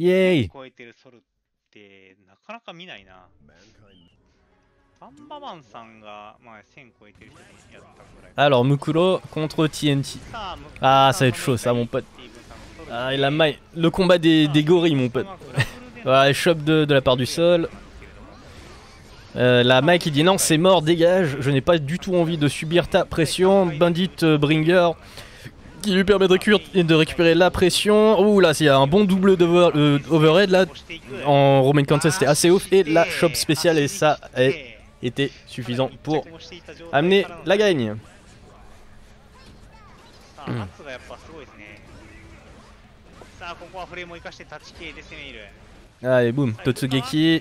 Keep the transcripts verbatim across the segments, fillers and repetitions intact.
Yay. Alors Mukuro contre T N T. Ah, ça va être chaud ça mon pote. Ah, il a maille. Le combat des, des gorilles mon pote. Voilà, shop de, de la part du sol. Euh, la Mai qui dit non, c'est mort, dégage. Je n'ai pas du tout envie de subir ta pression. Bandit euh, Bringer qui lui permet de, récupérer, de récupérer la pression. Ouh là, il y a un bon double euh, overhead là. En Roman Cancel c'était assez ouf. Et la shop spéciale, et ça a été suffisant pour amener la gagne. Hmm. Allez boum, Totsugeki.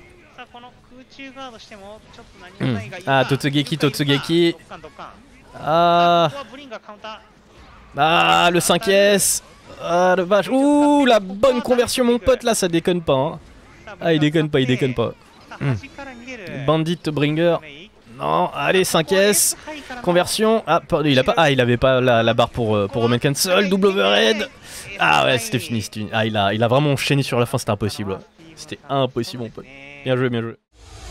Hmm. Ah, Totsugeki, Totsugeki. Ah. Ah, le cinq S. Ah, le vache. Ouh, la bonne conversion, mon pote, là, ça déconne pas. Hein. Ah, il déconne pas, il déconne pas. Hmm. Bandit Bringer. Non, allez, cinq S. Conversion. Ah, il a pas. Ah, il avait pas la, la barre pour, pour Roman Cancel. Double overhead. Ah, ouais, c'était fini. fini. Ah, il a, il a vraiment enchaîné sur la fin, c'était impossible. C'était impossible, mon pote. Bien joué, bien joué.